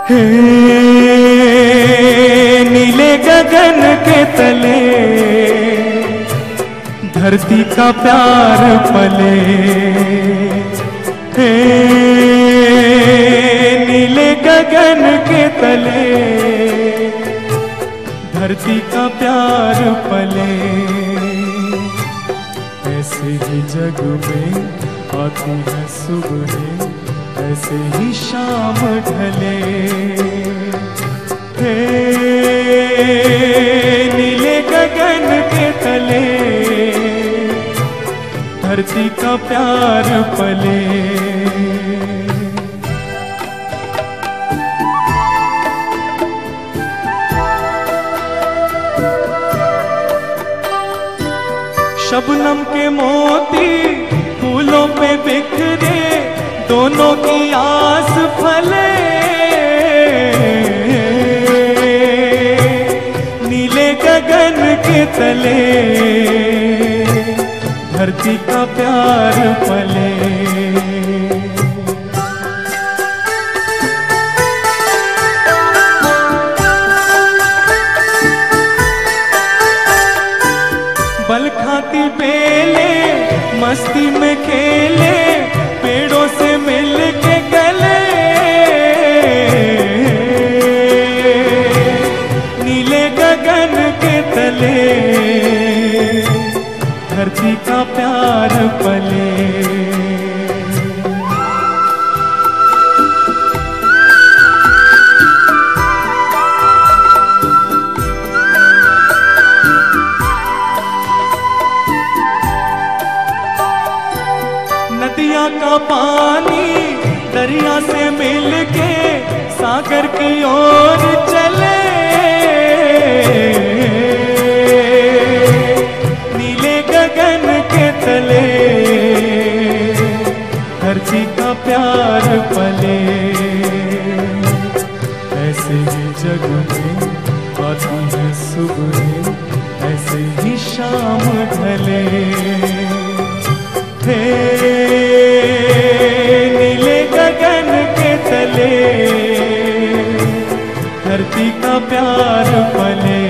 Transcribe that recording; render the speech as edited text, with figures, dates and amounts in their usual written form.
हे नीले गगन के तले धरती का प्यार पले। हे नीले गगन के तले धरती का प्यार पले। ऐसे ही जग में आती है सुबह, ऐसे ही शाम ढले। हे नीले गगन के तले धरती का प्यार पले। शबनम के मोती फूलों पे बिखरे, दोनों की आस फले। नीले गगन के तले धरती का प्यार पले। बल खाती बेले मस्ती में खेले, पेड़ों से मिल के गले। नीले गगन के तले धरती का प्यार पले। नदिया का पानी दरिया से मिल के सागर की ओर चले। नीले गगन के तले धरती का प्यार पले। ऐसे ही जग में आती है सुबह, ऐसे ही शाम ढले। हे नीले गगन के तले धरती का प्यार पले।